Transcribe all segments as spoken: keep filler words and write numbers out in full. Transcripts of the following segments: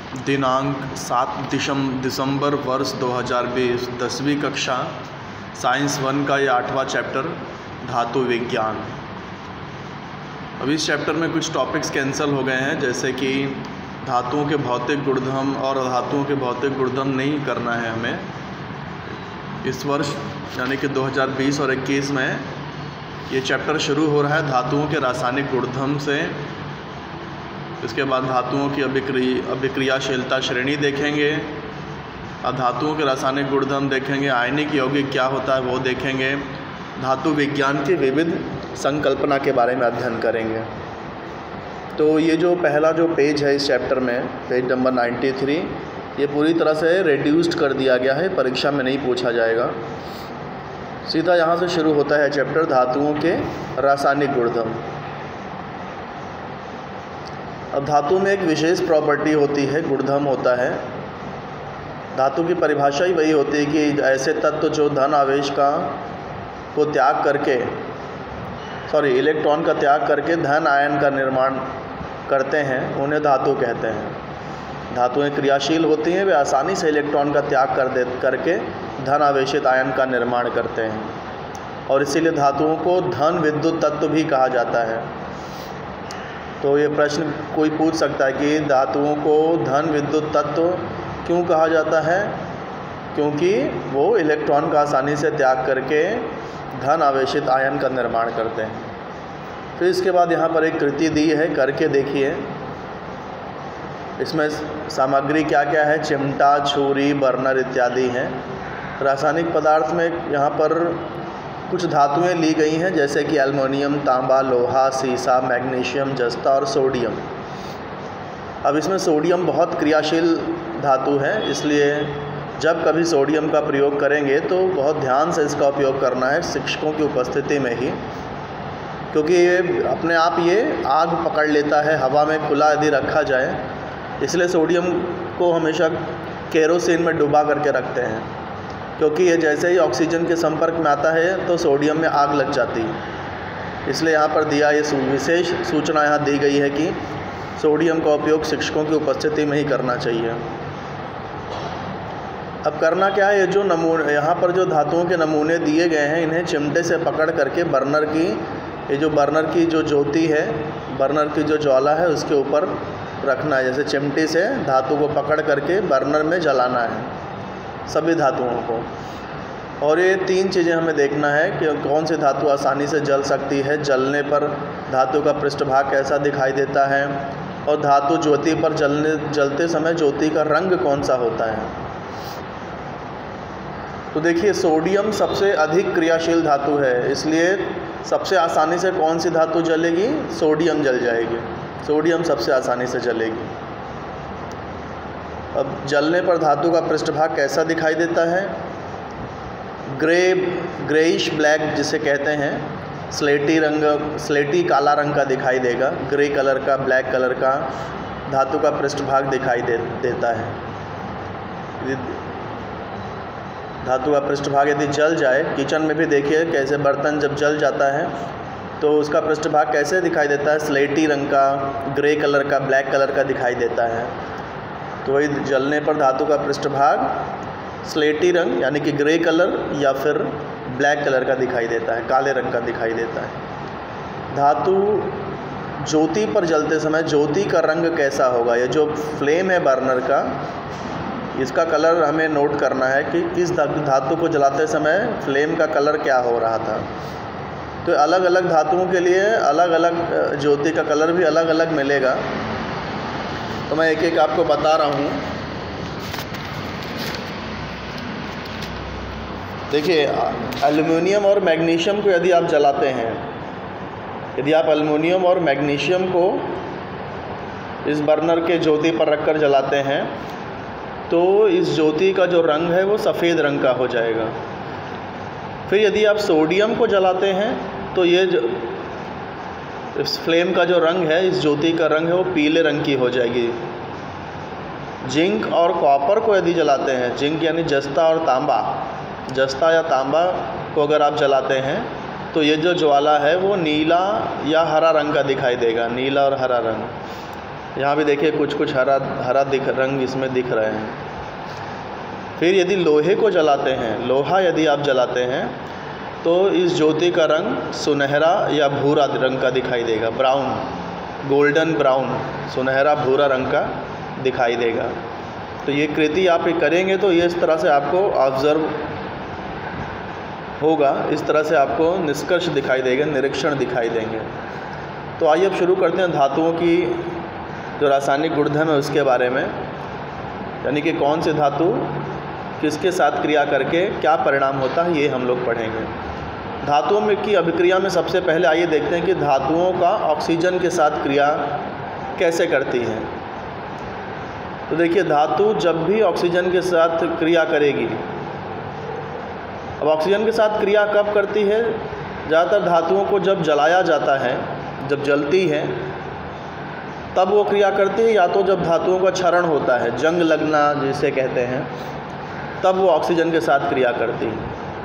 दिनांक सात दिसंबर वर्ष दो हज़ार बीस, दसवीं कक्षा, साइंस वन का ये आठवां चैप्टर धातु विज्ञान। अब इस चैप्टर में कुछ टॉपिक्स कैंसिल हो गए हैं, जैसे कि धातुओं के भौतिक गुणधर्म और धातुओं के भौतिक गुणधर्म नहीं करना है हमें इस वर्ष, यानी कि दो हज़ार बीस और इक्कीस में ये चैप्टर शुरू हो रहा है धातुओं के रासायनिक गुणधर्म से। इसके बाद धातुओं की अभिक्रिय अभिक्रियाशीलता श्रेणी देखेंगे, धातुओं के रासायनिक गुणधर्म देखेंगे, आयनिक यौगिक क्या होता है वो देखेंगे, धातु विज्ञान की विविध संकल्पना के बारे में अध्ययन करेंगे। तो ये जो पहला जो पेज है इस चैप्टर में, पेज नंबर तिरानवे, ये पूरी तरह से रिड्यूस्ड कर दिया गया है, परीक्षा में नहीं पूछा जाएगा। सीधा यहाँ से शुरू होता है चैप्टर धातुओं के रासायनिक गुणधर्म। अब धातु में एक विशेष प्रॉपर्टी होती है, गुणधर्म होता है। धातु की परिभाषा ही वही होती है कि ऐसे तत्व जो धन आवेश का को त्याग करके सॉरी इलेक्ट्रॉन का त्याग करके धन आयन का निर्माण करते हैं, उन्हें धातु कहते हैं। धातुएं क्रियाशील होती हैं, वे आसानी से इलेक्ट्रॉन का त्याग कर दे करके धन आवेशित आयन का निर्माण करते हैं, और इसीलिए धातुओं को धन विद्युत तत्व भी कहा जाता है। तो ये प्रश्न कोई पूछ सकता है कि धातुओं को धन विद्युत तत्व क्यों कहा जाता है? क्योंकि वो इलेक्ट्रॉन का आसानी से त्याग करके धन आवेशित आयन का निर्माण करते हैं। फिर इसके बाद यहाँ पर एक कृति दी है, करके देखिए। इसमें सामग्री क्या क्या है? चिमटा, छुरी, बर्नर इत्यादि हैं। रासायनिक पदार्थ में यहाँ पर कुछ धातुएं ली गई हैं, जैसे कि एल्युमिनियम, तांबा, लोहा, सीसा, मैग्नीशियम, जस्ता और सोडियम। अब इसमें सोडियम बहुत क्रियाशील धातु है, इसलिए जब कभी सोडियम का प्रयोग करेंगे तो बहुत ध्यान से इसका उपयोग करना है, शिक्षकों की उपस्थिति में ही, क्योंकि ये अपने आप ये आग पकड़ लेता है हवा में खुला यदि रखा जाए। इसलिए सोडियम को हमेशा केरोसिन में डुबा करके रखते हैं, क्योंकि ये जैसे ही ऑक्सीजन के संपर्क में आता है तो सोडियम में आग लग जाती है। इसलिए यहाँ पर दिया ये विशेष सूचना यहाँ दी गई है कि सोडियम का उपयोग शिक्षकों की उपस्थिति में ही करना चाहिए। अब करना क्या है, ये जो नमूने यहाँ पर जो धातुओं के नमूने दिए गए हैं, इन्हें चिमटे से पकड़ करके बर्नर की ये जो बर्नर की जो ज्योति है, बर्नर की जो ज्वाला है, उसके ऊपर रखना है। जैसे चिमटे से धातु को पकड़ करके बर्नर में जलाना है सभी धातुओं को। और ये तीन चीज़ें हमें देखना है कि कौन सी धातु आसानी से जल सकती है, जलने पर धातु का पृष्ठभाग कैसा दिखाई देता है, और धातु ज्योति पर जलने जलते समय ज्योति का रंग कौन सा होता है। तो देखिए, सोडियम सबसे अधिक क्रियाशील धातु है, इसलिए सबसे आसानी से कौन सी धातु जलेगी? सोडियम जल जाएगी। सोडियम सबसे आसानी से जलेगी। अब जलने पर धातु का पृष्ठभाग कैसा दिखाई देता है? ग्रे ग्रेइश ब्लैक जिसे कहते हैं, स्लेटी रंग, स्लेटी काला रंग का दिखाई देगा। ग्रे कलर का, ब्लैक कलर का धातु का पृष्ठभाग दिखाई दे, देता है। धातु का पृष्ठभाग यदि जल जाए, किचन में भी देखिए कैसे बर्तन जब जल जाता है तो उसका पृष्ठभाग कैसे दिखाई देता है? स्लेटी रंग का, ग्रे कलर का, ब्लैक कलर का दिखाई देता है। तो वही जलने पर धातु का पृष्ठभाग स्लेटी रंग यानी कि ग्रे कलर या फिर ब्लैक कलर का दिखाई देता है, काले रंग का दिखाई देता है। धातु ज्योति पर जलते समय ज्योति का रंग कैसा होगा? ये जो फ्लेम है बर्नर का, इसका कलर हमें नोट करना है कि किस धातु को जलाते समय फ्लेम का कलर क्या हो रहा था। तो अलग अलग धातुओं के लिए अलग अलग ज्योति का कलर भी अलग अलग मिलेगा। तो मैं एक एक आपको बता रहा हूँ। देखिए, एल्युमिनियम और मैग्नीशियम को यदि आप जलाते हैं, यदि आप एल्युमिनियम और मैग्नीशियम को इस बर्नर के ज्योति पर रखकर जलाते हैं तो इस ज्योति का जो रंग है वो सफ़ेद रंग का हो जाएगा। फिर यदि आप सोडियम को जलाते हैं तो ये जो इस फ्लेम का जो रंग है, इस ज्योति का रंग है वो पीले रंग की हो जाएगी। जिंक और कॉपर को यदि जलाते हैं, जिंक यानी जस्ता और तांबा, जस्ता या तांबा को अगर आप जलाते हैं तो ये जो ज्वाला है वो नीला या हरा रंग का दिखाई देगा, नीला और हरा रंग। यहाँ भी देखिए कुछ कुछ हरा हरा दिख रंग इसमें दिख रहे हैं। फिर यदि लोहे को जलाते हैं, लोहा यदि आप जलाते हैं तो इस ज्योति का रंग सुनहरा या भूरा रंग का दिखाई देगा, ब्राउन, गोल्डन ब्राउन, सुनहरा भूरा रंग का दिखाई देगा। तो ये कृति आप करेंगे तो ये इस तरह से आपको ऑब्जर्व होगा, इस तरह से आपको निष्कर्ष दिखाई देगा, निरीक्षण दिखाई देंगे। तो आइए अब शुरू करते हैं धातुओं की जो रासायनिक गुणधर्म है उसके बारे में, यानी कि कौन से धातु किसके साथ क्रिया करके क्या परिणाम होता है, ये हम लोग पढ़ेंगे। धातुओं में की अभिक्रिया में सबसे पहले आइए देखते हैं कि धातुओं का ऑक्सीजन के साथ क्रिया कैसे करती है। तो देखिए, धातु जब भी ऑक्सीजन के साथ क्रिया करेगी, अब ऑक्सीजन के साथ क्रिया कब करती है? ज़्यादातर धातुओं को जब जलाया जाता है, जब जलती है तब वो क्रिया करती है, या तो जब धातुओं का क्षरण होता है, जंग लगना जिसे कहते हैं, तब वो ऑक्सीजन के साथ क्रिया करती है।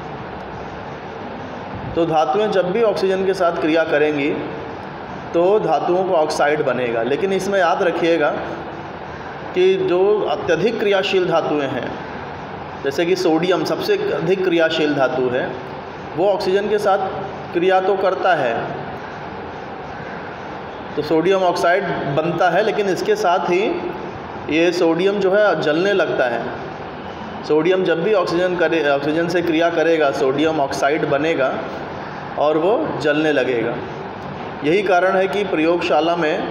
तो धातुएं जब भी ऑक्सीजन के साथ क्रिया करेंगी तो धातुओं का ऑक्साइड बनेगा। लेकिन इसमें याद रखिएगा कि जो अत्यधिक क्रियाशील धातुएं हैं, जैसे कि सोडियम सबसे अधिक क्रियाशील धातु है, वो ऑक्सीजन के साथ क्रिया तो करता है, तो सोडियम ऑक्साइड बनता है, लेकिन इसके साथ ही ये सोडियम जो है जलने लगता है। सोडियम जब भी ऑक्सीजन करे ऑक्सीजन से क्रिया करेगा, सोडियम ऑक्साइड बनेगा और वो जलने लगेगा। यही कारण है कि प्रयोगशाला में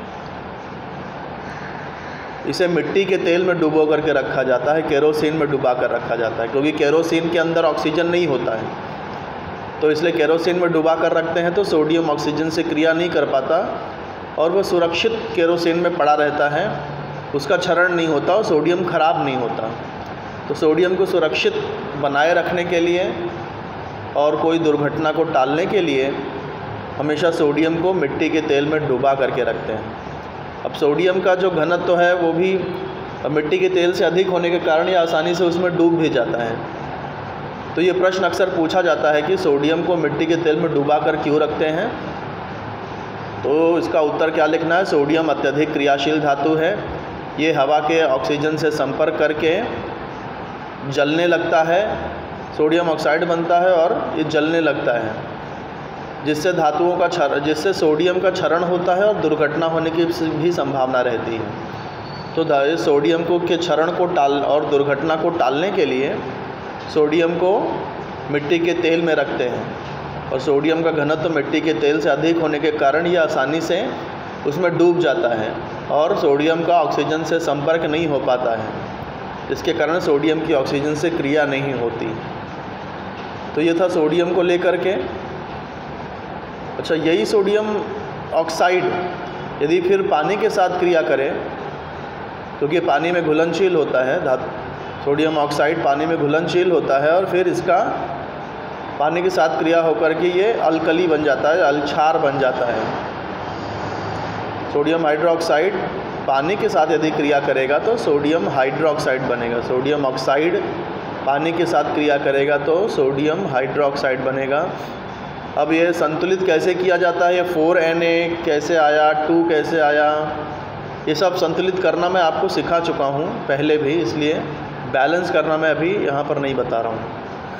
इसे मिट्टी के तेल में डुबो करके रखा जाता है, केरोसिन में डुबा कर रखा जाता है, क्योंकि केरोसिन के अंदर ऑक्सीजन नहीं होता है, तो इसलिए केरोसिन में डुबा कर रखते हैं तो सोडियम ऑक्सीजन से क्रिया नहीं कर पाता और वो सुरक्षित केरोसिन में पड़ा रहता है, उसका क्षरण नहीं होता और सोडियम खराब नहीं होता। तो सोडियम को सुरक्षित बनाए रखने के लिए और कोई दुर्घटना को टालने के लिए हमेशा सोडियम को मिट्टी के तेल में डुबा करके रखते हैं। अब सोडियम का जो घनत्व तो है वो भी मिट्टी के तेल से अधिक होने के कारण ये आसानी से उसमें डूब भी जाता है। तो ये प्रश्न अक्सर पूछा जाता है कि सोडियम को मिट्टी के तेल में डुबा कर क्यों रखते हैं? तो इसका उत्तर क्या लिखना है? सोडियम अत्यधिक क्रियाशील धातु है, ये हवा के ऑक्सीजन से संपर्क करके जलने लगता है, सोडियम ऑक्साइड बनता है और ये जलने लगता है, जिससे धातुओं का क्षरण जिससे सोडियम का क्षरण होता है और दुर्घटना होने की भी संभावना रहती है। तो सोडियम को के क्षरण को टाल और दुर्घटना को टालने के लिए सोडियम को मिट्टी के तेल में रखते हैं, और सोडियम का घनत्व मिट्टी के तेल से अधिक होने के कारण ये आसानी से उसमें डूब जाता है और सोडियम का ऑक्सीजन से संपर्क नहीं हो पाता है, इसके कारण सोडियम की ऑक्सीजन से क्रिया नहीं होती। तो ये था सोडियम को लेकर के। अच्छा, यही सोडियम ऑक्साइड यदि फिर पानी के साथ क्रिया करे, क्योंकि पानी में घुलनशील होता है, धातु सोडियम ऑक्साइड पानी में घुलनशील होता है और फिर इसका पानी के साथ क्रिया होकर के ये अल्कली बन जाता है, अलक्षार बन जाता है। सोडियम हाइड्रोक्साइड पानी के साथ यदि क्रिया करेगा तो सोडियम हाइड्रोक्साइड बनेगा, सोडियम ऑक्साइड पानी के साथ क्रिया करेगा तो सोडियम हाइड्रोक्साइड बनेगा। अब ये संतुलित कैसे किया जाता है, ये फोर एन ए कैसे आया, टू कैसे आया, ये सब संतुलित करना मैं आपको सिखा चुका हूँ पहले भी, इसलिए बैलेंस करना मैं अभी यहाँ पर नहीं बता रहा हूँ।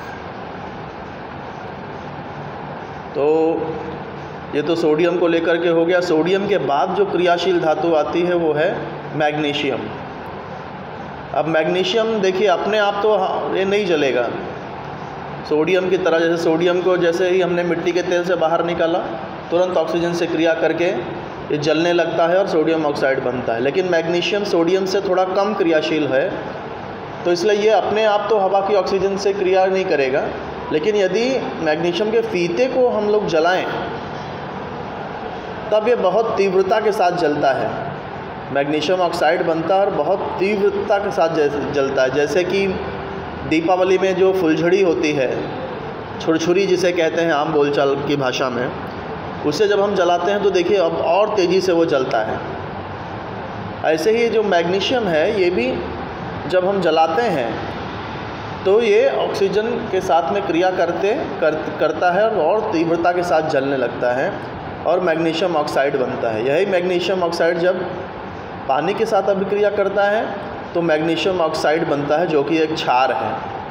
तो ये तो सोडियम को लेकर के हो गया। सोडियम के बाद जो क्रियाशील धातु आती है वो है मैग्नीशियम। अब मैग्नीशियम देखिए अपने आप तो ये नहीं जलेगा सोडियम की तरह, जैसे सोडियम को जैसे ही हमने मिट्टी के तेल से बाहर निकाला तुरंत ऑक्सीजन से क्रिया करके ये जलने लगता है और सोडियम ऑक्साइड बनता है। लेकिन मैग्नीशियम सोडियम से थोड़ा कम क्रियाशील है, तो इसलिए ये अपने आप तो हवा की ऑक्सीजन से क्रिया नहीं करेगा, लेकिन यदि मैग्नीशियम के फीते को हम लोग जलाएं तब ये बहुत तीव्रता के साथ जलता है, मैग्नीशियम ऑक्साइड बनता है और बहुत तीव्रता के साथ जलता है। जैसे कि दीपावली में जो फुलझड़ी होती है, छुरछुरी जिसे कहते हैं आम बोलचाल की भाषा में, उसे जब हम जलाते हैं तो देखिए अब और तेज़ी से वो जलता है। ऐसे ही जो मैग्नीशियम है ये भी जब हम जलाते हैं तो ये ऑक्सीजन के साथ में क्रिया करते कर, करता है और तीव्रता के साथ जलने लगता है और मैग्नीशियम ऑक्साइड बनता है। यही मैग्नीशियम ऑक्साइड जब पानी के साथ अभिक्रिया करता है तो मैग्नीशियम ऑक्साइड बनता है, जो कि एक क्षार है।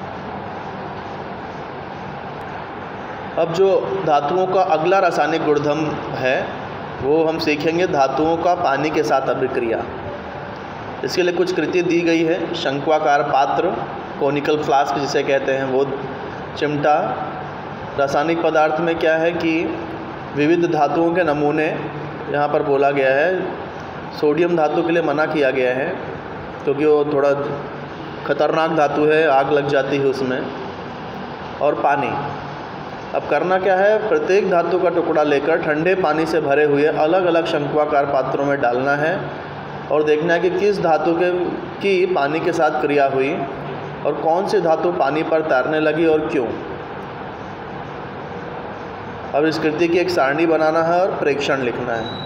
अब जो धातुओं का अगला रासायनिक गुणधर्म है वो हम सीखेंगे धातुओं का पानी के साथ अभिक्रिया। इसके लिए कुछ कृति दी गई है। शंक्वाकार पात्र, कोनिकल फ्लास्क जिसे कहते हैं, वो चिमटा। रासायनिक पदार्थ में क्या है कि विविध धातुओं के नमूने यहाँ पर बोला गया है। सोडियम धातु के लिए मना किया गया है क्योंकि वो थोड़ा खतरनाक धातु है, आग लग जाती है उसमें। और पानी, अब करना क्या है, प्रत्येक धातु का टुकड़ा लेकर ठंडे पानी से भरे हुए अलग अलग शंक्वाकार पात्रों में डालना है और देखना है कि किस धातु के की पानी के साथ क्रिया हुई और कौन सी धातु पानी पर तैरने लगी और क्यों। अब इस कृति की एक सारणी बनाना है और प्रेक्षण लिखना है।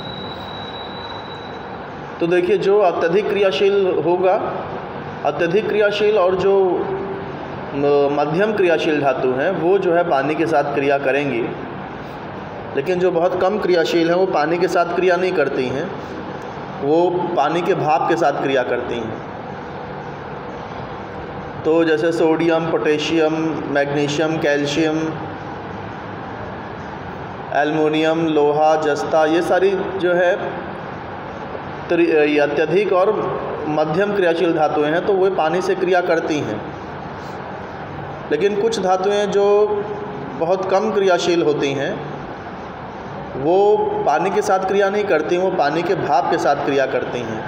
तो देखिए, जो अत्यधिक क्रियाशील होगा, अत्यधिक क्रियाशील और जो मध्यम क्रियाशील धातु हैं वो जो है पानी के साथ क्रिया करेंगी, लेकिन जो बहुत कम क्रियाशील हैं वो पानी के साथ क्रिया नहीं करती हैं, वो पानी के भाप के साथ क्रिया करती हैं। तो जैसे sodium, potassium, magnesium, calcium, aluminium, लोहा, जस्ता, ये सारी जो है अत्यधिक और मध्यम क्रियाशील धातुएं हैं, तो वो पानी से क्रिया करती हैं। लेकिन कुछ धातुएं जो बहुत कम क्रियाशील होती हैं वो पानी के साथ क्रिया नहीं करती, वो पानी के भाप के साथ क्रिया करती हैं।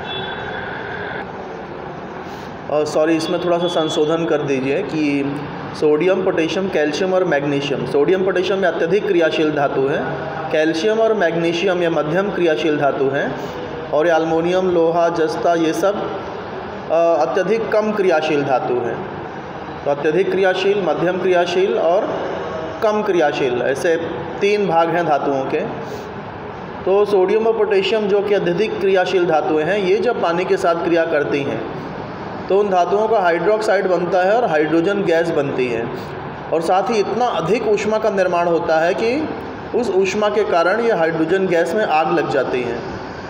और सॉरी, इसमें थोड़ा सा संशोधन कर दीजिए कि सोडियम, पोटेशियम, कैल्शियम और मैग्नीशियम, सोडियम पोटेशियम ये अत्यधिक क्रियाशील धातु है, कैल्शियम और मैग्नीशियम ये मध्यम क्रियाशील धातु हैं, और ये एल्युमिनियम, लोहा, जस्ता ये सब अत्यधिक कम क्रियाशील धातु हैं। तो अत्यधिक क्रियाशील, मध्यम क्रियाशील और कम क्रियाशील, ऐसे तीन भाग हैं धातुओं के। तो सोडियम और पोटेशियम जो कि अत्यधिक क्रियाशील धातुएं हैं, ये जब पानी के साथ क्रिया करती हैं तो उन धातुओं का हाइड्रोक्साइड बनता है और हाइड्रोजन गैस बनती है, और साथ ही इतना अधिक ऊष्मा का निर्माण होता है कि उस ऊष्मा के कारण ये हाइड्रोजन गैस में आग लग जाती है।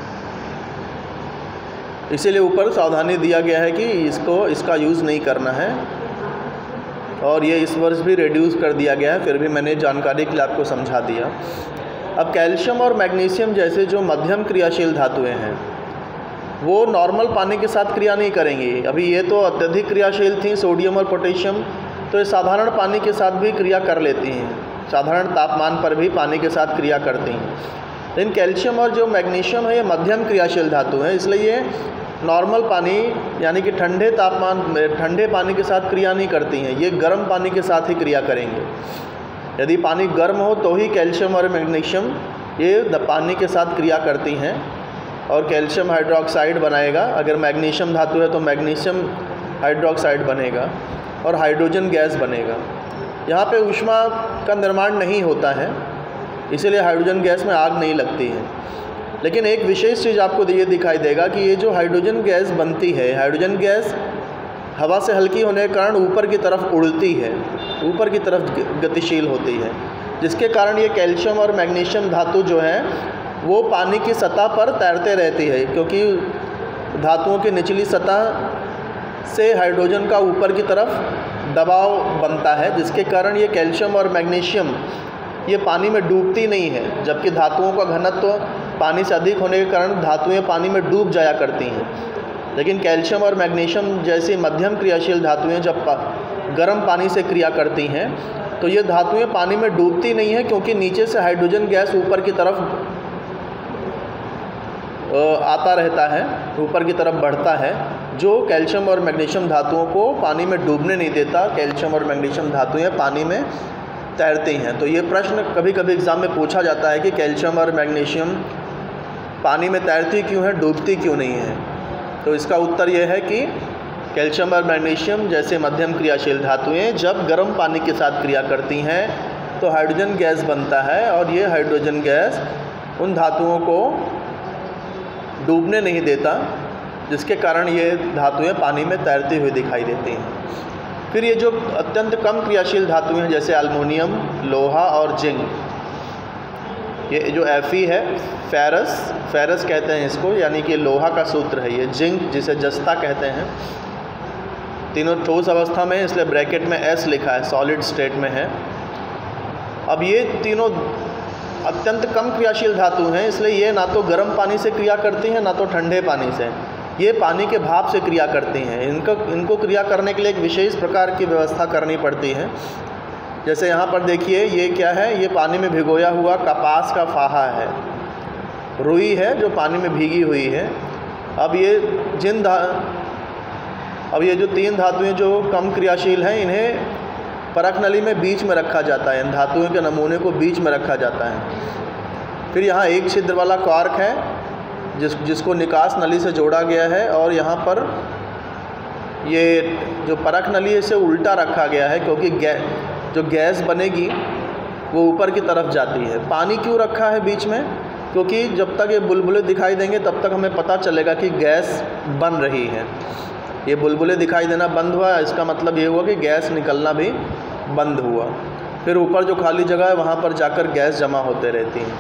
इसीलिए ऊपर सावधानी दिया गया है कि इसको इसका यूज़ नहीं करना है, और ये इस वर्ष भी रिड्यूस कर दिया गया है, फिर भी मैंने जानकारी के लिए आपको समझा दिया। अब कैल्शियम और मैग्नीशियम जैसे जो मध्यम क्रियाशील धातुएं हैं वो नॉर्मल पानी के साथ क्रिया नहीं करेंगी। अभी ये तो अत्यधिक क्रियाशील थी, सोडियम और पोटेशियम, तो ये साधारण पानी के साथ भी क्रिया कर लेती हैं, साधारण तापमान पर भी पानी के साथ क्रिया करती हैं। लेकिन कैल्शियम और जो मैग्नीशियम है ये मध्यम क्रियाशील धातु है, इसलिए ये नॉर्मल पानी यानी कि ठंडे तापमान ठंडे पानी के साथ क्रिया नहीं करती हैं, ये गर्म पानी के साथ ही क्रिया करेंगे। यदि पानी गर्म हो तो ही कैल्शियम और मैग्नीशियम ये पानी के साथ क्रिया करती हैं और कैल्शियम हाइड्रोक्साइड बनाएगा। अगर मैग्नीशियम धातु है तो मैग्नीशियम हाइड्रोक्साइड बनेगा और हाइड्रोजन गैस बनेगा। यहाँ पे ऊष्मा का निर्माण नहीं होता है, इसीलिए हाइड्रोजन गैस में आग नहीं लगती है। लेकिन एक विशेष चीज़ आपको ये दिखाई देगा कि ये जो हाइड्रोजन गैस बनती है, हाइड्रोजन गैस हवा से हल्की होने के कारण ऊपर की तरफ उड़ती है, ऊपर की तरफ गतिशील होती है, जिसके कारण ये कैल्शियम और मैग्नीशियम धातु जो है वो पानी की सतह पर तैरते रहती है, क्योंकि धातुओं की निचली सतह से हाइड्रोजन का ऊपर की तरफ दबाव बनता है, जिसके कारण ये कैल्शियम और मैग्नीशियम ये पानी में डूबती नहीं है, जबकि धातुओं का घनत्व तो पानी से अधिक होने के कारण धातुएं पानी में डूब जाया करती हैं। लेकिन कैल्शियम और मैग्नीशियम जैसी मध्यम क्रियाशील धातुएं जब पा, गर्म पानी से क्रिया करती हैं तो ये धातुएं पानी में डूबती नहीं हैं, क्योंकि नीचे से हाइड्रोजन गैस ऊपर की तरफ आता रहता है, ऊपर की तरफ बढ़ता है, जो कैल्शियम और मैग्नीशियम धातुओं को पानी में डूबने नहीं देता। कैल्शियम और मैग्नीशियम धातुएं पानी में तैरती हैं। तो ये प्रश्न कभी कभी एग्ज़ाम में पूछा जाता है कि कैल्शियम और मैग्नीशियम पानी में तैरती क्यों है, डूबती क्यों नहीं है। तो इसका उत्तर ये है कि कैल्शियम और मैग्नीशियम जैसे मध्यम क्रियाशील धातुएं जब गर्म पानी के साथ क्रिया करती हैं तो हाइड्रोजन गैस बनता है, और ये हाइड्रोजन गैस उन धातुओं को डूबने नहीं देता, जिसके कारण ये धातुएं पानी में तैरती हुई दिखाई देती हैं। फिर ये जो अत्यंत कम क्रियाशील धातुएं हैं जैसे एल्युमिनियम, लोहा और जिंक, ये जो Fe है फेरस फेरस कहते हैं इसको, यानी कि लोहा का सूत्र है ये। जिंक जिसे जस्ता कहते हैं, तीनों ठोस अवस्था में है, इसलिए ब्रैकेट में S लिखा है, सॉलिड स्टेट में है। अब ये तीनों अत्यंत कम क्रियाशील धातु हैं, इसलिए ये ना तो गर्म पानी से क्रिया करती हैं ना तो ठंडे पानी से, ये पानी के भाप से क्रिया करती हैं। इनको इनको क्रिया करने के लिए एक विशेष प्रकार की व्यवस्था करनी पड़ती है। जैसे यहाँ पर देखिए ये क्या है, ये पानी में भिगोया हुआ कपास का फाहा है, रुई है जो पानी में भीगी हुई है। अब ये जिन धा अब ये जो तीन धातुएं जो कम क्रियाशील हैं, इन्हें परख नली में बीच में रखा जाता है, इन धातुओं के नमूने को बीच में रखा जाता है। फिर यहाँ एक छिद्र वाला कॉर्क है जिस जिसको निकास नली से जोड़ा गया है, और यहाँ पर ये जो परख नली है इसे उल्टा रखा गया है, क्योंकि गै जो गैस बनेगी वो ऊपर की तरफ जाती है। पानी क्यों रखा है बीच में? क्योंकि जब तक ये बुलबुले दिखाई देंगे तब तक हमें पता चलेगा कि गैस बन रही है। ये बुलबुले दिखाई देना बंद हुआ, इसका मतलब ये हुआ कि गैस निकलना भी बंद हुआ। फिर ऊपर जो खाली जगह है वहाँ पर जाकर गैस जमा होते रहती हैं।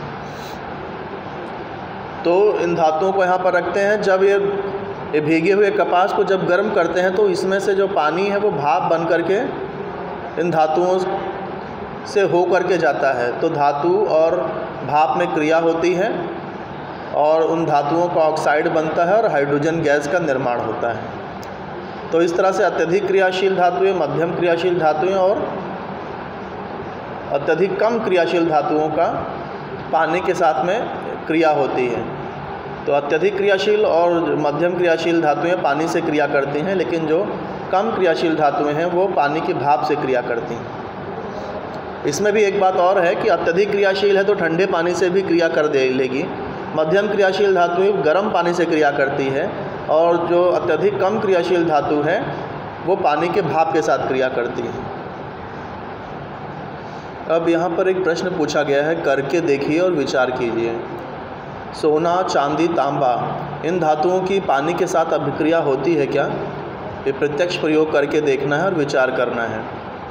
तो इन धातुओं को यहाँ पर रखते हैं। जब ये ये भीगे हुए कपास को जब गर्म करते हैं तो इसमें से जो पानी है वो भाप बन करके इन धातुओं से हो करके जाता है। तो धातु और भाप में क्रिया होती है और उन धातुओं का ऑक्साइड बनता है और हाइड्रोजन गैस का निर्माण होता है। तो इस तरह से अत्यधिक क्रियाशील धातुएं, मध्यम क्रियाशील धातुएं और अत्यधिक कम क्रियाशील धातुओं का पानी के साथ में क्रिया होती है। तो अत्यधिक क्रियाशील और मध्यम क्रियाशील धातुएं पानी से क्रिया करती हैं, लेकिन जो कम क्रियाशील धातुएं हैं वो पानी की भाप से क्रिया करती हैं। इसमें भी एक बात और है कि अत्यधिक क्रियाशील है तो ठंडे पानी से भी क्रिया कर दे लेगी, मध्यम क्रियाशील धातुएं गर्म पानी से क्रिया करती है, और जो अत्यधिक कम क्रियाशील धातु है वो पानी के भाप के साथ क्रिया करती है। अब यहाँ पर एक प्रश्न पूछा गया है, करके देखिए और विचार कीजिए। सोना, चांदी, तांबा, इन धातुओं की पानी के साथ अभिक्रिया होती है क्या? ये प्रत्यक्ष प्रयोग करके देखना है और विचार करना है।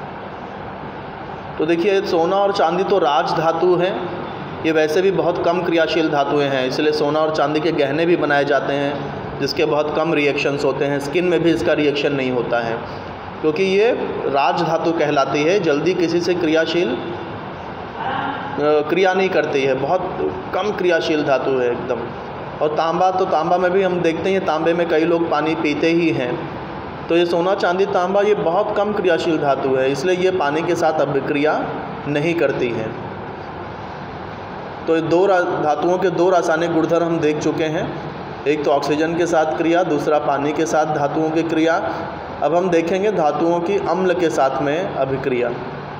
तो देखिए, सोना और चांदी तो राज धातु हैं, ये वैसे भी बहुत कम क्रियाशील धातुएं हैं, इसलिए सोना और चांदी के गहने भी बनाए जाते हैं जिसके बहुत कम रिएक्शंस होते हैं। स्किन में भी इसका रिएक्शन नहीं होता है क्योंकि ये राज धातु कहलाती है, जल्दी किसी से क्रियाशील क्रिया नहीं करती है, बहुत कम क्रियाशील धातु है एकदम। और तांबा, तो तांबा में भी हम देखते हैं तांबे में कई लोग पानी पीते ही हैं। तो ये सोना, चांदी, तांबा ये बहुत कम क्रियाशील धातु है, इसलिए ये पानी के साथ अभिक्रिया नहीं करती है। तो ये दो धातुओं के दो रासायनिक गुणधर्म हम देख चुके हैं, एक तो ऑक्सीजन के साथ क्रिया, दूसरा पानी के साथ धातुओं की क्रिया। अब हम देखेंगे धातुओं की अम्ल के साथ में अभिक्रिया।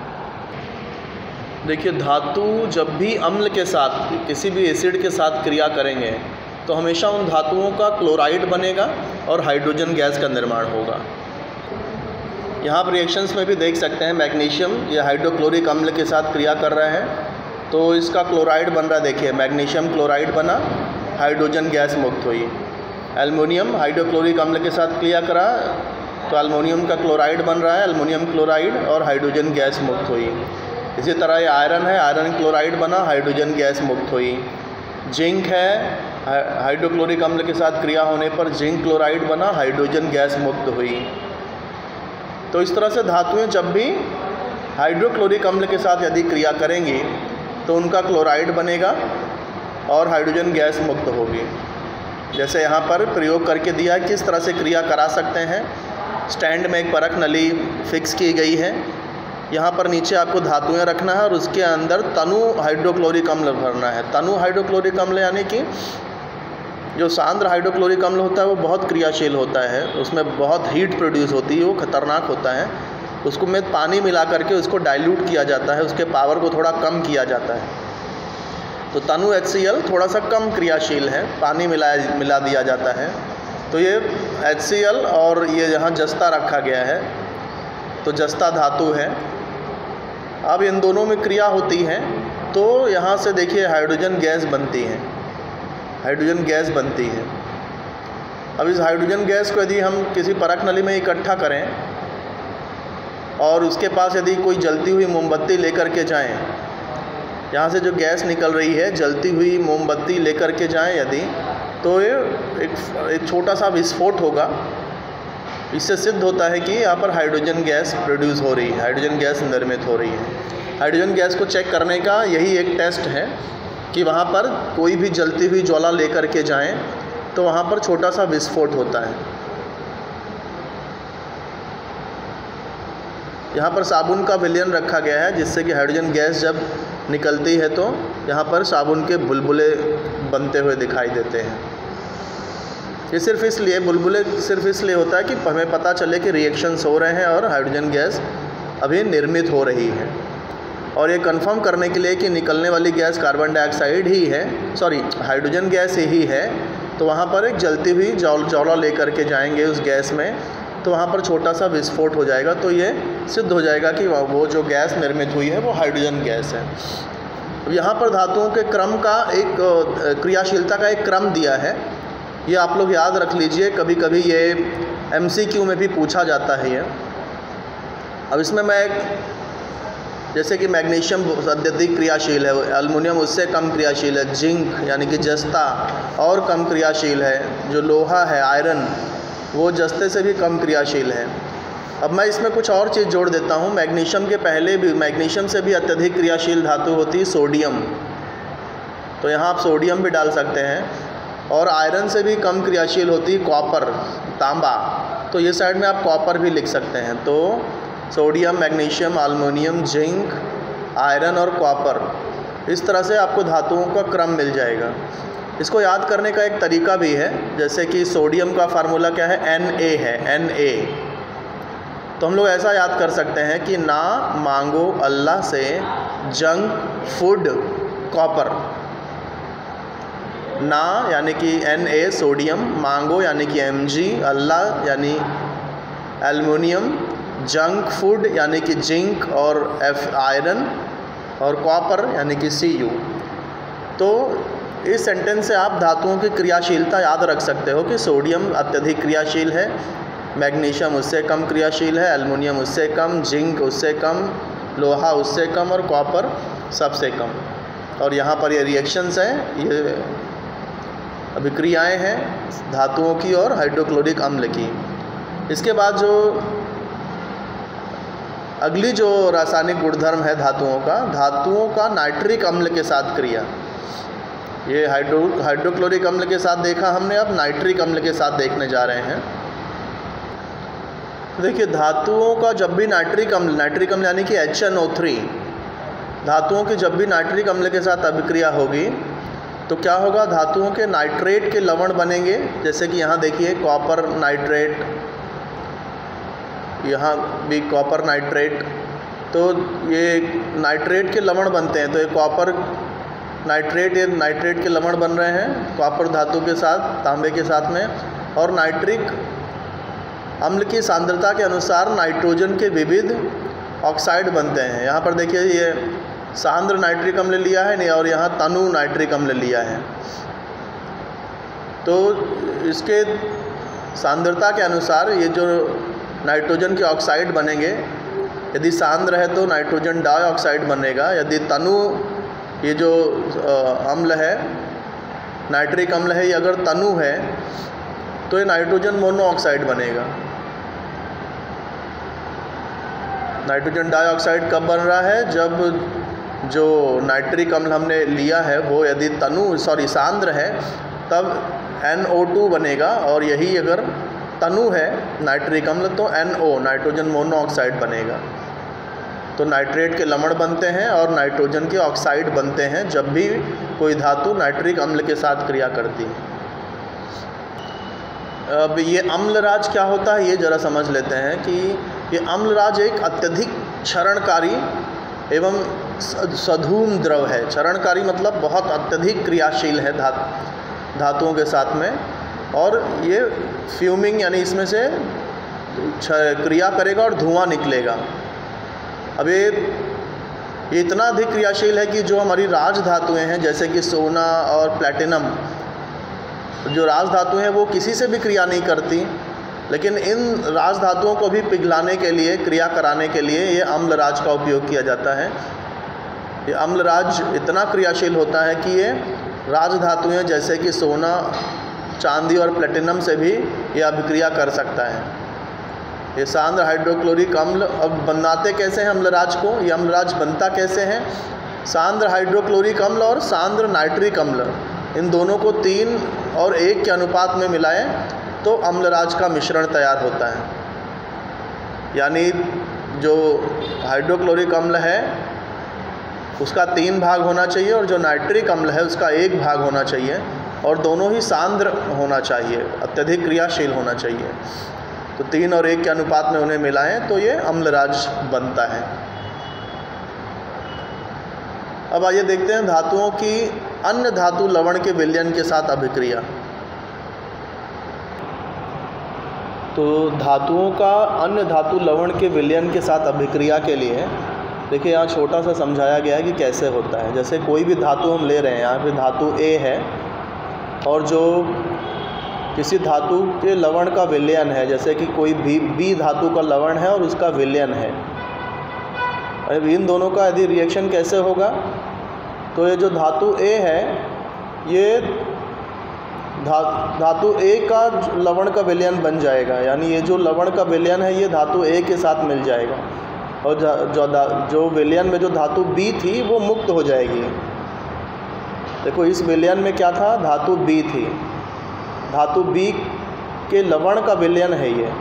देखिए, धातु जब भी अम्ल के साथ, किसी भी एसिड के साथ क्रिया करेंगे तो हमेशा उन धातुओं का क्लोराइड बनेगा और हाइड्रोजन गैस का निर्माण होगा। यहाँ पर रिएक्शंस में भी देख सकते हैं, मैग्नीशियम या हाइड्रोक्लोरिक अम्ल के साथ क्रिया कर रहे हैं तो इसका क्लोराइड बन रहा है। देखिए, मैग्नीशियम क्लोराइड बना, हाइड्रोजन गैस मुक्त हुई। एल्युमिनियम हाइड्रोक्लोरिक अम्ल के साथ क्रिया करा तो एल्युमिनियम का क्लोराइड बन रहा है, एल्युमिनियम क्लोराइड, और हाइड्रोजन गैस मुक्त हुई। इसी तरह ये आयरन है, आयरन क्लोराइड बना, हाइड्रोजन गैस मुक्त हुई। जिंक है, हाइड्रोक्लोरिक अम्ल के साथ क्रिया होने पर जिंक क्लोराइड बना, हाइड्रोजन गैस मुक्त हुई। तो इस तरह से धातुएं जब भी हाइड्रोक्लोरिक अम्ल के साथ यदि क्रिया करेंगी तो उनका क्लोराइड बनेगा और हाइड्रोजन गैस मुक्त होगी। जैसे यहाँ पर प्रयोग करके दिया है किस तरह से क्रिया करा सकते हैं। स्टैंड में एक परख नली फिक्स की गई है, यहाँ पर नीचे आपको धातुएं रखना है और उसके अंदर तनु हाइड्रोक्लोरिक अम्ल भरना है। तनु हाइड्रोक्लोरिक अम्ल यानी कि जो सांद्र हाइड्रोक्लोरिक अम्ल होता है वो बहुत क्रियाशील होता है, उसमें बहुत हीट प्रोड्यूस होती है, वो खतरनाक होता है। उसको में पानी मिला करके उसको डाइल्यूट किया जाता है, उसके पावर को थोड़ा कम किया जाता है। तो तनु एच सी एल थोड़ा सा कम क्रियाशील है, पानी मिलाया मिला दिया जाता है। तो ये एच सी एल और ये यहाँ जस्ता रखा गया है, तो जस्ता धातु है। अब इन दोनों में क्रिया होती है तो यहाँ से देखिए हाइड्रोजन गैस बनती है, हाइड्रोजन गैस बनती है। अब इस हाइड्रोजन गैस को यदि हम किसी परख नली में इकट्ठा करें और उसके पास यदि कोई जलती हुई मोमबत्ती लेकर के जाएं यहाँ से जो गैस निकल रही है, जलती हुई मोमबत्ती लेकर के जाएं यदि, तो ये एक एक छोटा सा विस्फोट होगा। इससे सिद्ध होता है कि यहाँ पर हाइड्रोजन गैस प्रोड्यूस हो रही है, हाइड्रोजन गैस निर्मित हो रही है। हाइड्रोजन गैस को चेक करने का यही एक टेस्ट है कि वहाँ पर कोई भी जलती हुई ज्वाला लेकर के जाएं तो वहाँ पर छोटा सा विस्फोट होता है। यहाँ पर साबुन का विलयन रखा गया है, जिससे कि हाइड्रोजन गैस जब निकलती है तो यहाँ पर साबुन के बुलबुले बनते हुए दिखाई देते हैं। ये सिर्फ इसलिए बुलबुले सिर्फ इसलिए होता है कि हमें पता चले कि रिएक्शंस हो रहे हैं और हाइड्रोजन गैस अभी निर्मित हो रही है। और ये कंफर्म करने के लिए कि निकलने वाली गैस कार्बन डाइऑक्साइड ही है, सॉरी हाइड्रोजन गैस ही है, तो वहाँ पर एक जलती हुई जौल ज्वाला लेकर के जाएंगे उस गैस में, तो वहाँ पर छोटा सा विस्फोट हो जाएगा। तो ये सिद्ध हो जाएगा कि वो जो गैस निर्मित हुई है वो हाइड्रोजन गैस है। अब यहाँ पर धातुओं के क्रम का एक क्रियाशीलता का एक क्रम दिया है, ये आप लोग याद रख लीजिए, कभी कभी ये एमसीक्यू में भी पूछा जाता है ये। अब इसमें मैं जैसे कि मैग्नीशियम अत्यधिक क्रियाशील है, एल्युमिनियम उससे कम क्रियाशील है, जिंक यानी कि जस्ता और कम क्रियाशील है, जो लोहा है आयरन वो जस्ते से भी कम क्रियाशील है। अब मैं इसमें कुछ और चीज़ जोड़ देता हूँ। मैग्नीशियम के पहले भी मैग्नीशियम से भी अत्यधिक क्रियाशील धातु होती है सोडियम, तो यहाँ आप सोडियम भी डाल सकते हैं। और आयरन से भी कम क्रियाशील होती है कॉपर, तांबा, तो ये साइड में आप कॉपर भी लिख सकते हैं। तो sodium, magnesium, aluminium, zinc, iron और कॉपर, इस तरह से आपको धातुओं का क्रम मिल जाएगा। इसको याद करने का एक तरीका भी है, जैसे कि सोडियम का फार्मूला क्या है, एन ए है, एन ए। तो हम लोग ऐसा याद कर सकते हैं कि ना मांगो अल्लाह से जंक फूड कॉपर। ना यानी कि एन ए सोडियम, मांगो यानी कि एम जी, अल्लाह यानी एल्युमिनियम, जंक फूड यानी कि जिंक और एफ आयरन, और कॉपर यानी कि सी यू। तो इस सेंटेंस से आप धातुओं की क्रियाशीलता याद रख सकते हो कि सोडियम अत्यधिक क्रियाशील है, मैग्नीशियम उससे कम क्रियाशील है, एल्युमिनियम उससे कम, जिंक उससे कम, लोहा उससे कम और कॉपर सबसे कम। और यहाँ पर ये रिएक्शंस हैं, ये अभिक्रियाएं हैं धातुओं की और हाइड्रोक्लोरिक अम्ल की। इसके बाद जो अगली जो रासायनिक गुणधर्म है धातुओं का, धातुओं का नाइट्रिक अम्ल के साथ क्रिया। ये हाइड्रो हाइड्रोक्लोरिक अम्ल के साथ देखा हमने, अब नाइट्रिक अम्ल के साथ देखने जा रहे हैं। देखिए धातुओं का जब भी नाइट्रिक अम्ल, नाइट्रिक अम्ल यानी कि एच एन ओ थ्री, धातुओं की जब भी नाइट्रिक अम्ल के साथ अभिक्रिया होगी तो क्या होगा, धातुओं के नाइट्रेट के लवण बनेंगे। जैसे कि यहाँ देखिए कॉपर नाइट्रेट, यहाँ भी कॉपर नाइट्रेट, तो ये नाइट्रेट के लवण बनते हैं। तो ये कॉपर नाइट्रेट, ये नाइट्रेट के लवण बन रहे हैं कॉपर धातु के साथ, तांबे के साथ में। और नाइट्रिक अम्ल की सांद्रता के अनुसार नाइट्रोजन के विविध ऑक्साइड बनते हैं। यहाँ पर देखिए ये सांद्र नाइट्रिक अम्ल लिया है नहीं, और यहाँ तनु नाइट्रिक अम्ल लिया है। तो इसके सांद्रता के अनुसार ये जो नाइट्रोजन के ऑक्साइड बनेंगे, यदि सांद्र है तो नाइट्रोजन डाइऑक्साइड बनेगा, यदि तनु ये जो अम्ल है नाइट्रिक अम्ल है, ये अगर तनु है तो ये नाइट्रोजन मोनोऑक्साइड बनेगा। नाइट्रोजन डाइऑक्साइड कब बन रहा है, जब जो नाइट्रिक अम्ल हमने लिया है वो यदि तनु सॉरी सांद्र है तब एन ओ टू बनेगा, और यही अगर तनु है नाइट्रिक अम्ल तो एन ओ नाइट्रोजन मोनोऑक्साइड बनेगा। तो नाइट्रेट के लवण बनते हैं और नाइट्रोजन के ऑक्साइड बनते हैं जब भी कोई धातु नाइट्रिक अम्ल के साथ क्रिया करती है। अब ये अम्लराज क्या होता है ये ज़रा समझ लेते हैं कि ये अम्लराज एक अत्यधिक क्षरणकारी एवं सधूम द्रव है। क्षरणकारी मतलब बहुत अत्यधिक क्रियाशील है धा धातुओं के साथ में, और ये फ्यूमिंग यानी इसमें से क्रिया करेगा और धुआं निकलेगा। अब ये ये इतना अधिक क्रियाशील है कि जो हमारी राज धातुएँ हैं जैसे कि सोना और प्लैटिनम, जो राज धातुएँ हैं वो किसी से भी क्रिया नहीं करती, लेकिन इन राज धातुओं को भी पिघलाने के लिए, क्रिया कराने के लिए ये अम्लराज का उपयोग किया जाता है। ये अम्लराज इतना क्रियाशील होता है कि ये राज धातुएँ जैसे कि सोना, चांदी और प्लेटिनम से भी ये अभिक्रिया कर सकता है। ये सांद्र हाइड्रोक्लोरिक अम्ल अब बनाते कैसे हैं अम्लराज को, ये अम्लराज बनता कैसे हैं? सांद्र हाइड्रोक्लोरिक अम्ल और सांद्र नाइट्रिक अम्ल, इन दोनों को तीन और एक के अनुपात में मिलाएं तो अम्लराज का मिश्रण तैयार होता है। यानी जो हाइड्रोक्लोरिक अम्ल है उसका तीन भाग होना चाहिए और जो नाइट्रिक अम्ल है उसका एक भाग होना चाहिए, और दोनों ही सांद्र होना चाहिए, अत्यधिक क्रियाशील होना चाहिए। तो तीन और एक के अनुपात में उन्हें मिलाएं तो ये अम्लराज बनता है। अब आइए देखते हैं धातुओं की अन्य धातु लवण के विलयन के साथ अभिक्रिया। तो धातुओं का अन्य धातु लवण के विलयन के साथ अभिक्रिया के लिए देखिए यहाँ छोटा सा समझाया गया है कि कैसे होता है। जैसे कोई भी धातु हम ले रहे हैं, यहाँ पे धातु ए है और जो किसी धातु के लवण का विलयन है, जैसे कि कोई भी बी धातु का लवण है और उसका विलयन है, अब इन दोनों का यदि रिएक्शन कैसे होगा, तो ये जो धातु ए है ये धा धातु ए का लवण का विलयन बन जाएगा। यानी ये जो लवण का विलयन है ये धातु ए के साथ मिल जाएगा, और जो जो विलयन में जो धातु बी थी वो मुक्त हो जाएगी। देखो इस विलयन में क्या था, धातु बी थी, धातु बी के लवण का विलयन है ये,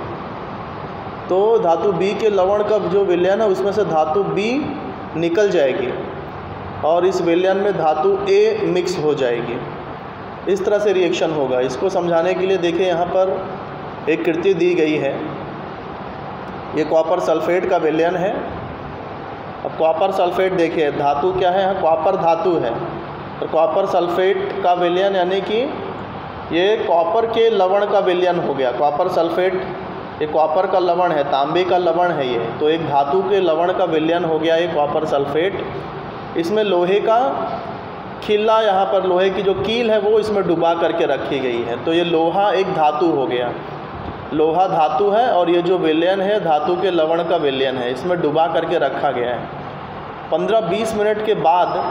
तो धातु बी के लवण का जो विलयन है उसमें से धातु बी निकल जाएगी और इस विलयन में धातु ए मिक्स हो जाएगी। इस तरह से रिएक्शन होगा। इसको समझाने के लिए देखिए यहाँ पर एक कृति दी गई है, ये कॉपर सल्फेट का विलयन है। अब कॉपर सल्फेट देखिए धातु क्या है, यहाँ कॉपर धातु है, और कॉपर सल्फेट का विलयन यानी कि ये कॉपर के लवण का विलयन हो गया। कॉपर सल्फेट ये कॉपर का लवण है, तांबे का लवण है ये, तो एक धातु के लवण का विलयन हो गया ये कॉपर सल्फेट। इसमें लोहे का खिल्ला, यहाँ पर लोहे की जो कील है वो इसमें डुबा करके रखी गई है, तो ये लोहा एक धातु हो गया। लोहा धातु है और ये जो विलयन है धातु के लवण का विलयन है, इसमें डुबा करके रखा गया है। पंद्रह बीस मिनट के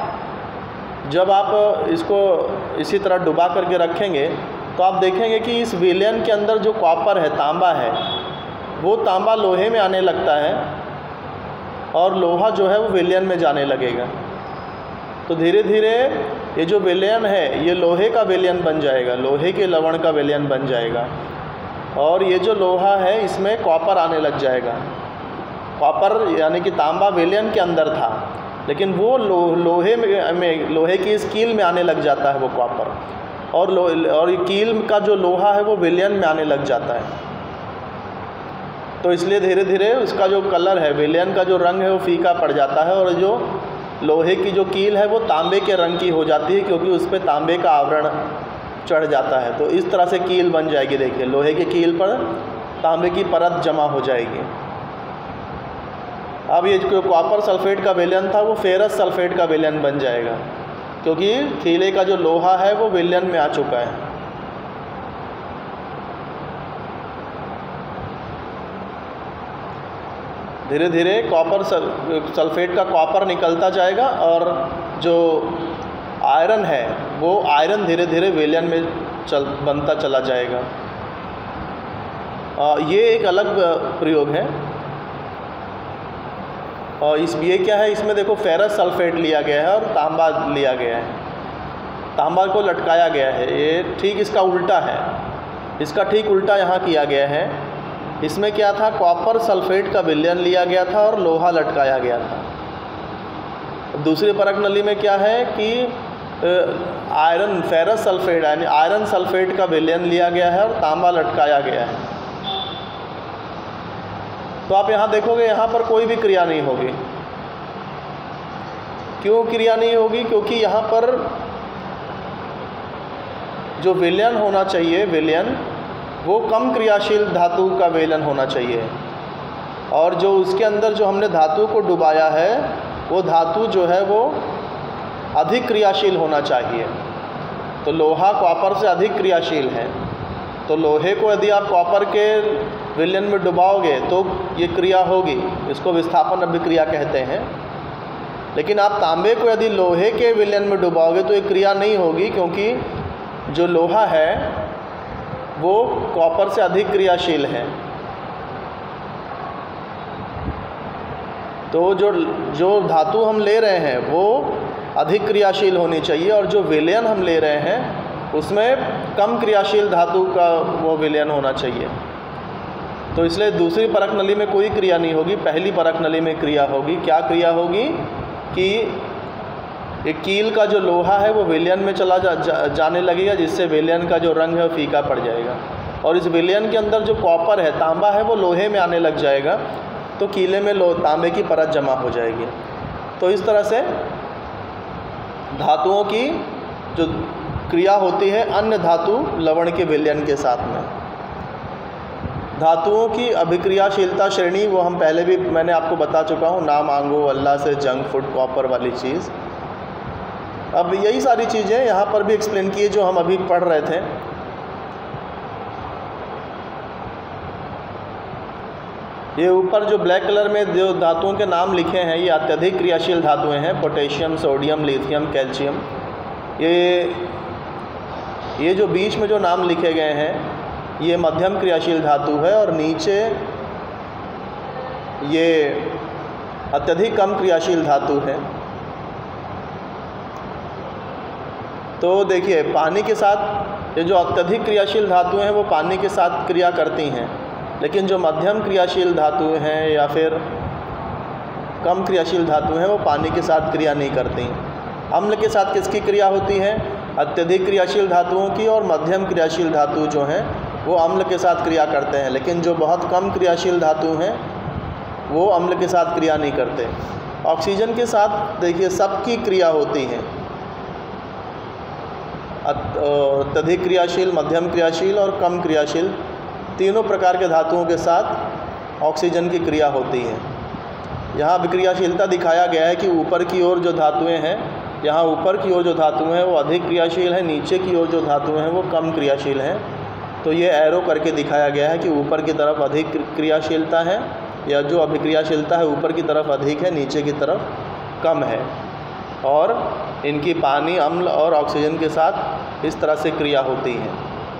बाद जब आप इसको इसी तरह डुबा करके रखेंगे तो आप देखेंगे कि इस विलयन के अंदर जो कॉपर है, तांबा है, वो तांबा लोहे में आने लगता है और लोहा जो है वो विलयन में जाने लगेगा। तो धीरे धीरे ये जो विलयन है ये लोहे का विलयन बन जाएगा, लोहे के लवण का विलयन बन जाएगा, और ये जो लोहा है इसमें कॉपर आने लग जाएगा। कॉपर यानी कि तांबा विलयन के अंदर था, लेकिन वो लो, लोहे में, में लोहे की इस कील में आने लग जाता है वो कॉपर, और लो और कील का जो लोहा है वो विलयन में आने लग जाता है। तो इसलिए धीरे धीरे उसका जो कलर है, विलयन का जो रंग है वो फीका पड़ जाता है, और जो लोहे की जो कील है वो तांबे के रंग की हो जाती है, क्योंकि उस पर तांबे का आवरण चढ़ जाता है। तो इस तरह से कील बन जाएगी। देखिए लोहे की कील पर तांबे की परत जमा हो जाएगी। अब ये जो कॉपर सल्फेट का विलयन था वो फेरस सल्फेट का विलयन बन जाएगा, क्योंकि कीले का जो लोहा है वो विलयन में आ चुका है। धीरे धीरे कॉपर सल्फेट का कॉपर निकलता जाएगा और जो आयरन है वो आयरन धीरे धीरे विलयन में चल बनता चला जाएगा। आ, ये एक अलग प्रयोग है। और इस ये क्या है, इसमें देखो फेरस सल्फेट लिया गया है और तांबा लिया गया है, तांबा को लटकाया गया है। ये ठीक इसका उल्टा है, इसका ठीक उल्टा यहाँ किया गया है। इसमें क्या था, कॉपर सल्फेट का विलयन लिया गया था और लोहा लटकाया गया था। दूसरी परख नली में क्या है कि आयरन फेरस सल्फेट यानी आयरन सल्फेट का विलयन लिया गया है और तांबा लटकाया गया है। तो आप यहाँ देखोगे यहाँ पर कोई भी क्रिया नहीं होगी। क्यों क्रिया नहीं होगी? क्योंकि यहाँ पर जो विलयन होना चाहिए, विलयन वो कम क्रियाशील धातु का विलयन होना चाहिए, और जो उसके अंदर जो हमने धातु को डुबाया है वो धातु जो है वो अधिक क्रियाशील होना चाहिए। तो लोहा कॉपर से अधिक क्रियाशील है, तो लोहे को यदि आप कॉपर के विलयन में डुबाओगे तो ये क्रिया होगी। इसको विस्थापन अभिक्रिया कहते हैं। लेकिन आप तांबे को यदि लोहे के विलयन में डुबाओगे तो ये क्रिया नहीं होगी, क्योंकि जो लोहा है वो कॉपर से अधिक क्रियाशील है। तो जो जो धातु हम ले रहे हैं वो अधिक क्रियाशील होनी चाहिए, और जो विलयन हम ले रहे हैं उसमें कम क्रियाशील धातु का वो विलयन होना चाहिए। तो इसलिए दूसरी परख नली में कोई क्रिया नहीं होगी, पहली परख नली में क्रिया होगी। क्या क्रिया होगी कि एक कील का जो लोहा है वो विलयन में चला जा, जा, जाने लगेगा, जिससे विलयन का जो रंग है वो फीका पड़ जाएगा, और इस विलयन के अंदर जो कॉपर है, तांबा है, वो लोहे में आने लग जाएगा, तो कीले में लो तांबे की परत जमा हो जाएगी। तो इस तरह से धातुओं की जो क्रिया होती है अन्य धातु लवण के विलयन के साथ में। धातुओं की अभिक्रियाशीलता श्रेणी वो हम पहले भी मैंने आपको बता चुका हूँ, नाम, आंगो, अल्लाह से, जंग, फुट, कॉपर वाली चीज़। अब यही सारी चीज़ें यहाँ पर भी एक्सप्लेन की है जो हम अभी पढ़ रहे थे। ये ऊपर जो ब्लैक कलर में जो धातुओं के नाम लिखे हैं ये अत्यधिक क्रियाशील धातुएं हैं, पोटेशियम, सोडियम, लिथियम, कैल्शियम। ये ये जो बीच में जो नाम लिखे गए हैं ये मध्यम क्रियाशील धातु है, और नीचे ये अत्यधिक कम क्रियाशील धातु है। तो देखिए, पानी के साथ ये जो अत्यधिक क्रियाशील धातुएं हैं वो पानी के साथ क्रिया करती हैं, लेकिन जो मध्यम क्रियाशील धातुएं हैं या फिर कम क्रियाशील धातुएं हैं वो पानी के साथ क्रिया नहीं करती। अम्ल के साथ किसकी क्रिया होती है? अत्यधिक क्रियाशील धातुओं की, और मध्यम क्रियाशील धातु जो हैं वो अम्ल के साथ क्रिया करते हैं, लेकिन जो बहुत कम क्रियाशील धातु हैं वो अम्ल के साथ क्रिया नहीं करते। ऑक्सीजन के साथ देखिए सबकी क्रिया होती है, अत्यधिक क्रियाशील, मध्यम क्रियाशील और कम क्रियाशील, तीनों प्रकार के धातुओं के साथ ऑक्सीजन की क्रिया होती है। यहाँ विक्रियाशीलता दिखाया गया है कि ऊपर की ओर जो धातुएं हैं, यहाँ ऊपर की ओर जो धातुएं हैं वो अधिक क्रियाशील हैं, नीचे की ओर जो धातुएं हैं वो कम क्रियाशील हैं। तो ये एरो करके दिखाया गया है कि ऊपर की तरफ अधिक क्रियाशीलता है, या जो अभिक्रियाशीलता है ऊपर की तरफ अधिक है, नीचे की तरफ कम है, और इनकी पानी, अम्ल और ऑक्सीजन के साथ इस तरह से क्रिया होती है।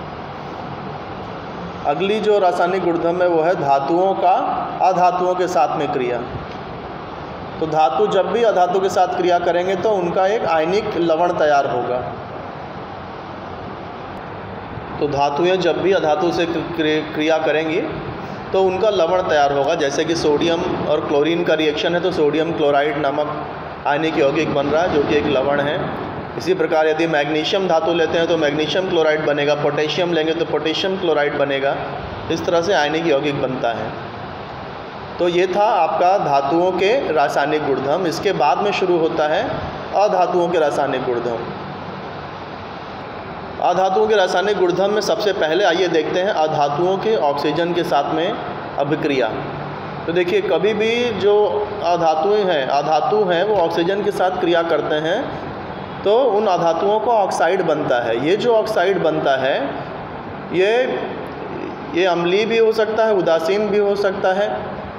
अगली जो रासायनिक गुणधर्म है वो है धातुओं का अधातुओं के साथ में क्रिया। तो धातु जब भी अधातु के साथ क्रिया करेंगे तो उनका एक आयनिक लवण तैयार होगा। तो धातुएं जब भी अधातु से क्रिया करेंगी तो उनका लवण तैयार होगा। जैसे कि सोडियम और क्लोरीन का रिएक्शन है तो सोडियम क्लोराइड नामक आयनिक यौगिक बन रहा है जो कि एक लवण है। इसी प्रकार यदि मैग्नीशियम धातु लेते हैं तो मैग्नीशियम क्लोराइड बनेगा, पोटेशियम लेंगे तो पोटेशियम क्लोराइड बनेगा। इस तरह से आयनिक यौगिक बनता है। तो ये था आपका धातुओं के रासायनिक गुणधर्म। इसके बाद में शुरू होता है अधातुओं के रासायनिक गुणधर्म। अधातुओं के रासायनिक गुणधर्म में सबसे पहले आइए देखते हैं अधातुओं के ऑक्सीजन के साथ में अभिक्रिया। तो देखिए, कभी भी जो अधातुएं हैं अधातु हैं वो ऑक्सीजन के साथ क्रिया करते हैं तो उन अधातुओं का ऑक्साइड बनता है। ये जो ऑक्साइड बनता है ये ये अम्लीय भी हो सकता है, उदासीन भी हो सकता है,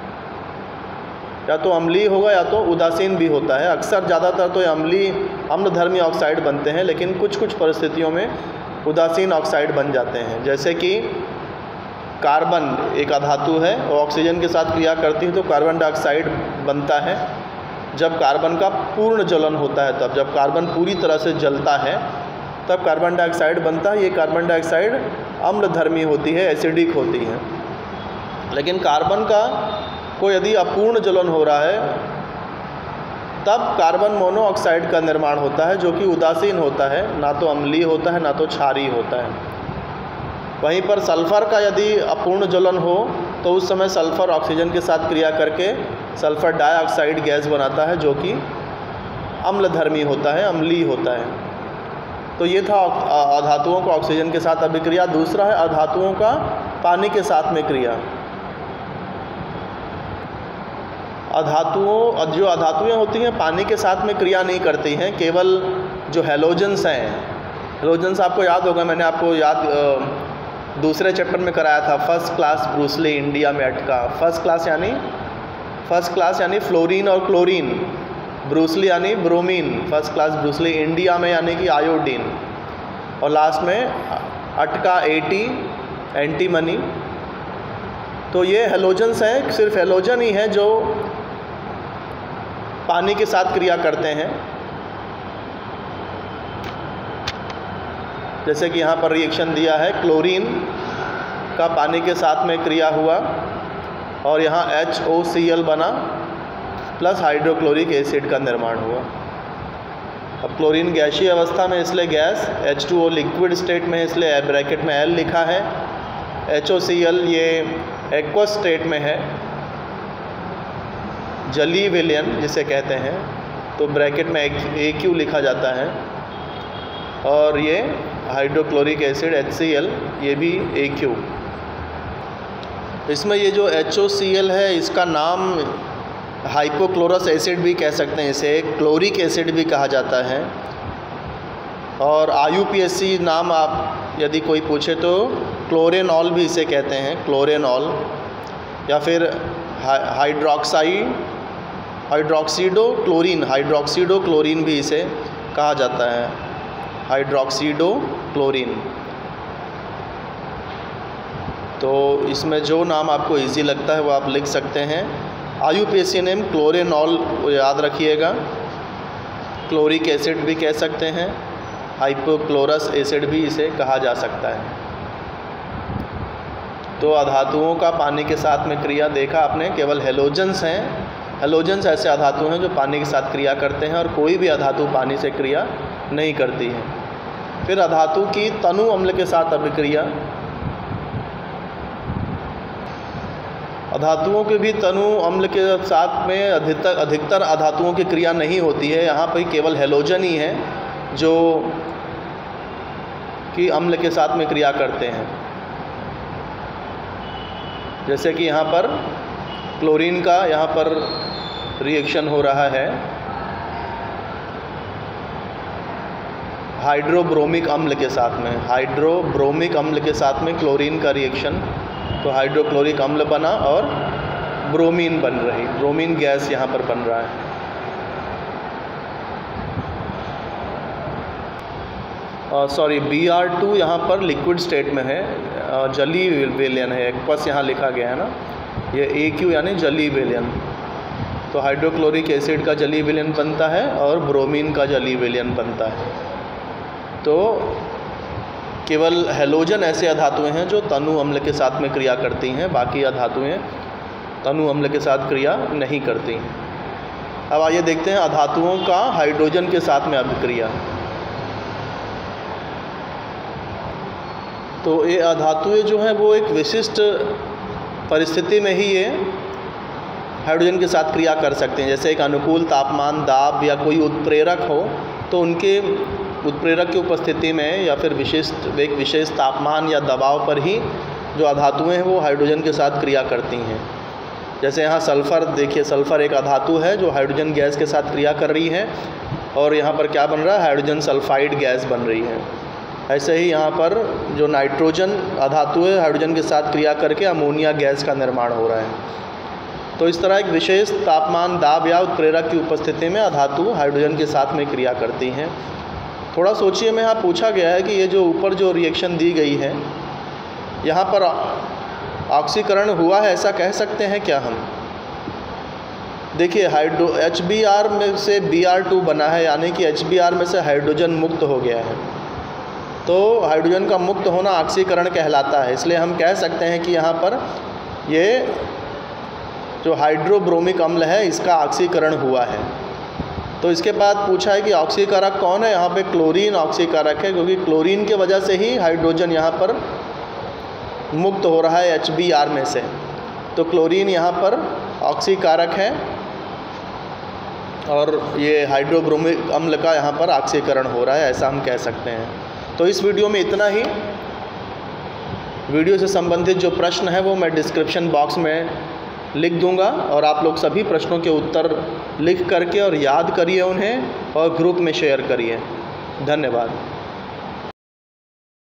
या तो अम्लीय होगा या तो उदासीन भी होता है। अक्सर ज़्यादातर तो ये अम्लीय अम्लधर्मी ऑक्साइड बनते हैं, लेकिन कुछ कुछ परिस्थितियों में उदासीन ऑक्साइड बन जाते हैं। जैसे कि कार्बन एक अधातु है और ऑक्सीजन के साथ क्रिया करती है तो कार्बन डाइऑक्साइड बनता है। जब कार्बन का पूर्ण जलन होता है तब, जब कार्बन पूरी तरह से जलता है तब कार्बन डाइऑक्साइड बनता है। ये कार्बन डाइऑक्साइड अम्लधर्मी होती है, एसिडिक होती है। लेकिन कार्बन का को यदि अपूर्ण जलन हो रहा है तब कार्बन मोनोऑक्साइड का निर्माण होता है जो कि उदासीन होता है, ना तो अम्लीय होता है ना तो क्षारीय होता है। वहीं पर सल्फ़र का यदि अपूर्ण जलन हो तो उस समय सल्फ़र ऑक्सीजन के साथ क्रिया करके सल्फ़र डाइऑक्साइड गैस बनाता है जो कि अम्लधर्मी होता है, अम्लीय होता है। तो ये था अधातुओं का ऑक्सीजन के साथ अभिक्रिया। दूसरा है अधातुओं का पानी के साथ में क्रिया। अधातुओं जो अधातुएं होती हैं पानी के साथ में क्रिया नहीं करती हैं, केवल जो हैलोजेंस हैं। हैलोजेंस आपको याद होगा, मैंने आपको याद दूसरे चैप्टर में कराया था, फर्स्ट क्लास ब्रूसली इंडिया में अटका। फर्स्ट क्लास यानी फर्स्ट क्लास यानी फ्लोरीन और क्लोरीन, ब्रूसली यानी bromine, first class Bruce Lee. India में यानी कि आयोडीन। और लास्ट में अटका एटी एंटीमनी। तो ये हेलोजन्स हैं, सिर्फ हेलोजन ही हैं जो पानी के साथ क्रिया करते हैं। जैसे कि यहाँ पर रिएक्शन दिया है, क्लोरीन का पानी के साथ में क्रिया हुआ और यहाँ एच ओ सी एल बना प्लस हाइड्रोक्लोरिक एसिड का निर्माण हुआ। अब क्लोरीन गैसीय अवस्था में इसलिए gas, H two O liquid state में इसलिए ब्रैकेट में एल लिखा है, एच ओ सी एल ये एक्वस स्टेट में है, जलीय विलयन जिसे कहते हैं, तो ब्रैकेट में ए क्यू लिखा जाता है। और ये hydrochloric acid H C L ये भी ए क्यू। इसमें ये जो एच ओ सी एल है इसका नाम हाइपोक्लोरस एसिड भी कह सकते हैं, इसे क्लोरिक एसिड भी कहा जाता है। और I U P A C नाम आप यदि कोई पूछे तो क्लोरेनॉल भी इसे कहते हैं, क्लोरेनॉल। या फिर hydroxide hydroxido chlorine hydroxido chlorine भी इसे कहा जाता है, हाइड्रोक्सीडो क्लोरीन। तो इसमें जो नाम आपको इजी लगता है वो आप लिख सकते हैं। I U P A C name chloranol याद रखिएगा, क्लोरिक एसिड भी कह सकते हैं, हाइपोक्लोरस एसिड भी इसे कहा जा सकता है। तो अधातुओं का पानी के साथ में क्रिया देखा आपने, केवल हेलोजन्स हैं। हेलोजन्स ऐसे अधातु हैं जो पानी के साथ क्रिया करते हैं और कोई भी अधातु पानी से क्रिया नहीं करती है। फिर अधातु की तनु अम्ल के साथ अभिक्रिया। अधातुओं के भी तनु अम्ल के साथ में अधिकतर अधिकतर अधातुओं की क्रिया नहीं होती है। यहाँ पर केवल हेलोजन ही है जो कि अम्ल के साथ में क्रिया करते हैं। जैसे कि यहाँ पर क्लोरीन का यहाँ पर रिएक्शन हो रहा है हाइड्रोब्रोमिक अम्ल के साथ में, हाइड्रोब्रोमिक अम्ल के साथ में क्लोरीन का रिएक्शन, तो हाइड्रोक्लोरिक अम्ल बना और ब्रोमीन बन रही, ब्रोमीन गैस यहाँ पर बन रहा है। सॉरी बी आर टू यहाँ पर लिक्विड स्टेट में है, जलीय विलयन है, एक्वस यहाँ लिखा गया है ना, ये ए क्यू यानी जलीय विलयन। तो हाइड्रोक्लोरिक एसिड का जलीय विलयन बनता है और ब्रोमीन का जलीय विलयन बनता है। तो केवल हेलोजन ऐसे अधातुएं हैं जो तनु अम्ल के साथ में क्रिया करती हैं, बाकी अधातुएं तनु अम्ल के साथ क्रिया नहीं करती। अब आइए देखते हैं अधातुओं का हाइड्रोजन के साथ में अभिक्रिया। तो ये अधातुएं जो हैं वो एक विशिष्ट परिस्थिति में ही ये हाइड्रोजन के साथ क्रिया कर सकते हैं। जैसे एक अनुकूल तापमान, दाब या कोई उत्प्रेरक हो तो उनके उत्प्रेरक की उपस्थिति में या फिर विशिष्ट एक विशेष तापमान या दबाव पर ही जो अधातुएं हैं वो हाइड्रोजन के साथ क्रिया करती हैं। जैसे यहाँ सल्फ़र देखिए, सल्फ़र एक अधातु है जो हाइड्रोजन गैस के साथ क्रिया कर रही है और यहाँ पर क्या बन रहा है, हाइड्रोजन सल्फाइड गैस बन रही है। ऐसे ही यहाँ पर जो नाइट्रोजन अधातु है हाइड्रोजन के साथ क्रिया करके अमोनिया गैस का निर्माण हो रहा है। तो इस तरह एक विशेष तापमान, दाब या उत्प्रेरक की उपस्थिति में अधातु हाइड्रोजन के साथ में क्रिया करती हैं। थोड़ा सोचिए, में यहाँ पूछा गया है कि ये जो ऊपर जो रिएक्शन दी गई है यहाँ पर ऑक्सीकरण हुआ है, ऐसा कह सकते हैं क्या हम? देखिए हाइड्रो एच बी आर में से बी आर टू बना है, यानी कि एच बी आर में से हाइड्रोजन मुक्त हो गया है। तो हाइड्रोजन का मुक्त होना ऑक्सीकरण कहलाता है। इसलिए हम कह सकते हैं कि यहाँ पर ये जो हाइड्रोब्रोमिक अम्ल है इसका ऑक्सीकरण हुआ है। तो इसके बाद पूछा है कि ऑक्सीकारक कौन है? यहाँ पे क्लोरीन ऑक्सीकारक है, क्योंकि क्लोरीन की वजह से ही हाइड्रोजन यहाँ पर मुक्त हो रहा है एच बी आर में से। तो क्लोरीन यहाँ पर ऑक्सीकारक है और ये हाइड्रोब्रोमिक अम्ल का यहाँ पर ऑक्सीकरण हो रहा है, ऐसा हम कह सकते हैं। तो इस वीडियो में इतना ही। वीडियो से संबंधित जो प्रश्न है वो मैं डिस्क्रिप्शन बॉक्स में लिख दूंगा और आप लोग सभी प्रश्नों के उत्तर लिख करके और याद करिए उन्हें और ग्रुप में शेयर करिए। धन्यवाद।